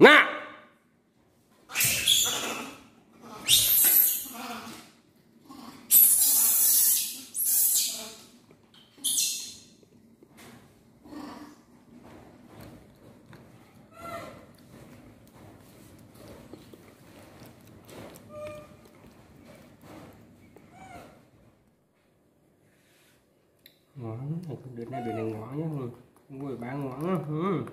Nga. Ngoan, đứa này ngoan nhá, không có bán ngoan á.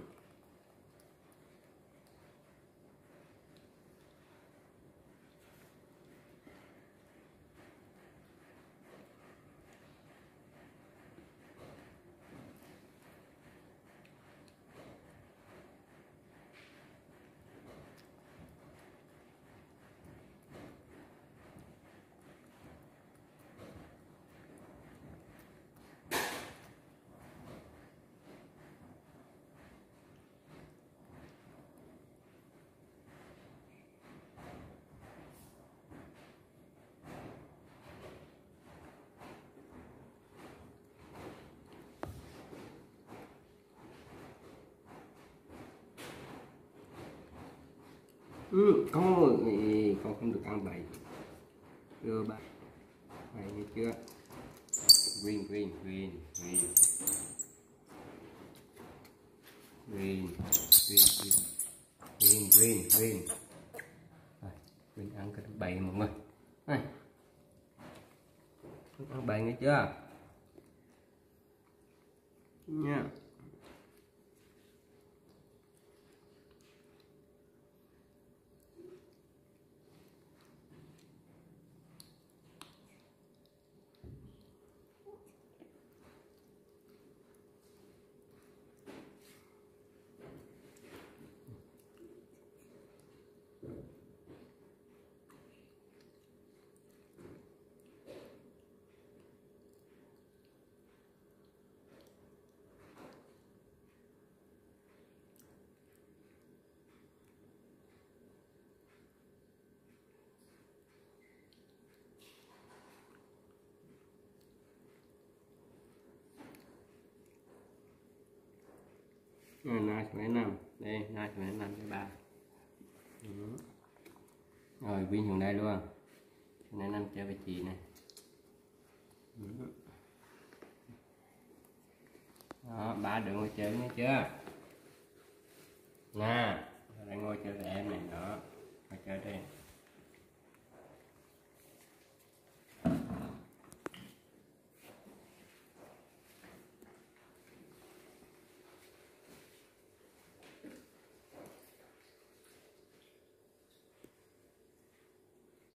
Con không được ăn bậy. Đưa bạn này nghe chưa? Green green green green green green green green green. Green ăn cái bậy mọi người. Này, ăn bậy nghe chưa? Nha. Na số 5 đây, na số 5 cái 3. Rồi Vinh xuống đây luôn, số 5 chơi với chị này. Đó, ba đừng ngồi chơi nghe chưa? Nga, đây ngồi chơi với em này đó, ngồi chơi đây.